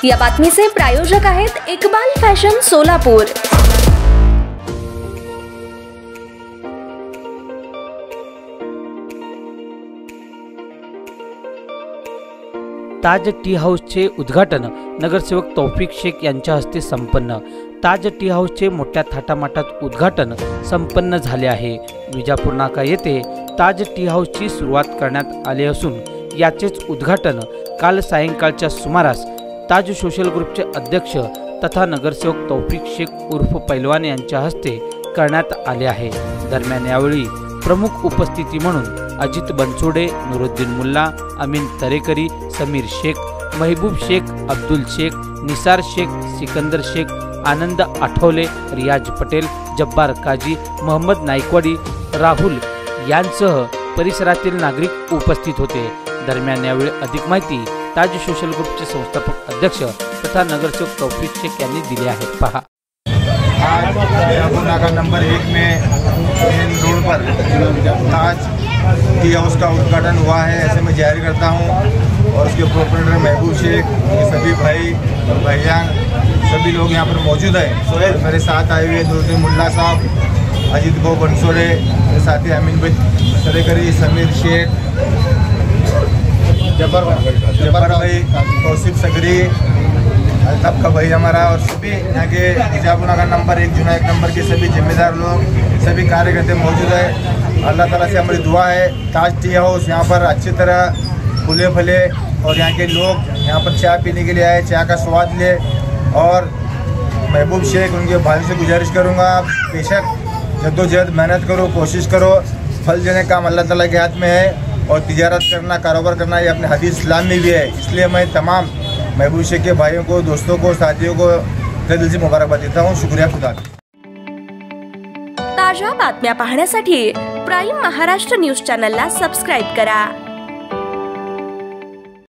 या बातमीचे प्रायोजक आहेत इकबाल फॅशन सोलापूर। ताज टी हाऊसचे उद्घाटन नगरसेवक तौफिक शेख यांच्या हस्ते संपन्न। ताज टी हाऊसचे मोठ्या थाटामाटात उद्घाटन संपन्न झाले आहे। विजापूर नाका येथे ताज टी हाऊसची सुरुवात करण्यात आली असून याचेच उद्घाटन काल सायंकाळच्या सुमारास ताज सोशल ग्रुपचे अध्यक्ष तथा नगरसेवक तौफिक शेख उर्फ पैलवान यांच्या हस्ते करण्यात आले आहे। दरम्यान यावेळी प्रमुख उपस्थिती म्हणून अजित बनसोडे, नुरुद्दीन मुल्ला, अमीन तरेकरी, समीर शेख, महबूब शेख, अब्दुल शेख, निसार शेख, सिकंदर शेख, आनंद आठवले, रियाज पटेल, जब्बार काजी, मोहम्मद नाईकवाडी, राहुल यांसह परिसरातील नागरिक उपस्थित होते। दरम्यान यावेळी अधिक माहिती ताज सोशल ग्रुपचे संस्थापक अध्यक्ष तथा नगरसेवक तौफिक शेख यांनी दिली आहे। पहा। आज विजापुर नाका नंबर 1 में मेन रोड पर ताज टी हाउस का उद्घाटन हुआ है, ऐसे मैं जाहिर करता हूँ। और उसके प्रोपराइटर महबूब शेख, ये सभी भाई भाईजान सभी लोग यहाँ पर मौजूद हैं। मेरे साथ आए हुए नुरुद्दीन मुल्ला साहब, अजित भाई बनसोडे, मेरे साथी अमीन भाई तरेकरी, समीर शेख, जब्बार भाई, तौसीफ सगरी, अल्ताफ का भाई हमारा, और सभी यहाँ के विजापुर नाका नंबर 1 जुना 1 नंबर के सभी जिम्मेदार लोग, सभी कार्यकर्ता मौजूद है। अल्लाह ताला से हमारी दुआ है ताज टी हाउस यहाँ पर अच्छी तरह फूले फले और यहाँ के लोग यहाँ पर चाय पीने के लिए आए, चाय का स्वाद ले। और महबूब शेख उनके भाई से गुजारिश करूँगा, बेशक जद्दोजहद मेहनत करो, कोशिश करो, फल देने काम अल्लाह ताला के हाथ में है। और तिजारत करना, कारोबार करना ये अपने हदीस इस्लाम में भी है। इसलिए मैं तमाम महबूब शेख के भाइयों को, दोस्तों को, साथियों को दिल से मुबारकबाद देता हूँ। शुक्रिया खुदा। ताजा बातम्या पाहण्यासाठी प्राईम महाराष्ट्र न्यूज चॅनलला सबस्क्राइब करा।